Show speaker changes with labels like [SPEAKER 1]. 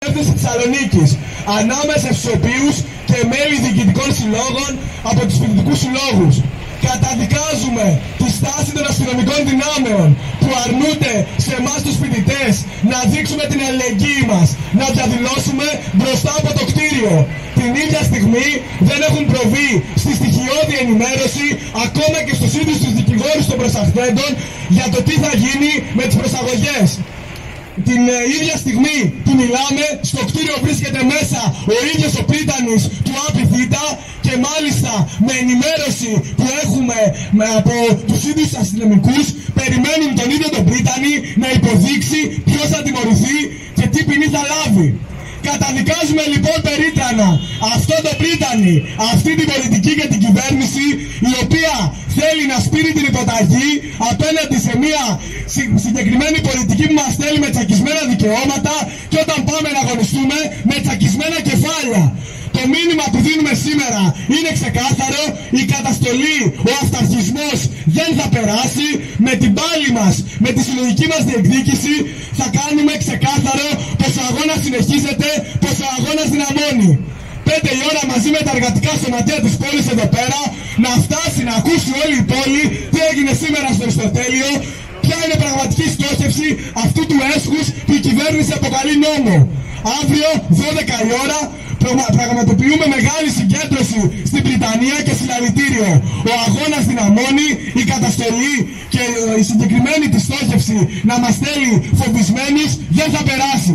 [SPEAKER 1] της Θεσσαλονίκης, ανάμεσα στους οποίους και μέλη διοικητικών συλλόγων από τους φοιτητικούς συλλόγους. Καταδικάζουμε τη στάση των αστυνομικών δυνάμεων που αρνούνται σε εμάς τους φοιτητές να δείξουμε την αλληλεγγύη μας, να διαδηλώσουμε μπροστά από το κτίριο. Την ίδια στιγμή δεν έχουν προβεί στη στοιχειώδη ενημέρωση ακόμα και στους ίδιους τους δικηγόρους των προσαχθέντων για το τι θα γίνει με τις προσαγωγές. Την ίδια στιγμή που μιλάμε, στο κτίριο βρίσκεται μέσα ο ίδιος ο πρίτανης του ΑΠΙΘΙΤΑ και μάλιστα με ενημέρωση που έχουμε από τους ίδιους αστυνομικούς, περιμένουν τον ίδιο τον πρίτανη να υποδείξει ποιος θα τιμωρηθεί και τι ποινή θα λάβει. Καταδικάζουμε λοιπόν περίτρανα αυτό το πρίτανη, αυτή την πολιτική και την κυβέρνηση, η οποία θέλει να σπείρει την υποταγή απέναντι σε μια συγκεκριμένη πολιτική που μας θέλει με τσακισμένα δικαιώματα και όταν πάμε να αγωνιστούμε με τσακισμένα κεφάλια. Το μήνυμα που δίνουμε σήμερα είναι ξεκάθαρο, η καταστολή, ο αυταρχισμός δεν θα περάσει, με την πάλη μας, με τη συλλογική μας διεκδίκηση θα κάνουμε ξεκάθαρο πως ο αγώνας συνεχίζεται, πως ο αγώνας δυναμώνει. 5 η ώρα μαζί με τα εργατικά σωματεία της πόλης εδώ πέρα, να φτάσει να ακούσει όλη η πόλη τι έγινε σήμερα στο Αριστοτέλειο, ποια είναι η πραγματική στόχευση αυτού του έσχους που η κυβέρνηση αποκαλεί νόμο. Αύριο 12 η ώρα πραγματοποιούμε μεγάλη συγκέντρωση στην Βρυτανία και συλλαλητήριο. Ο αγώνας δυναμώνει, η καταστολή και η συγκεκριμένη της στόχευση να μας στέλνει φοβισμένους δεν θα περάσει.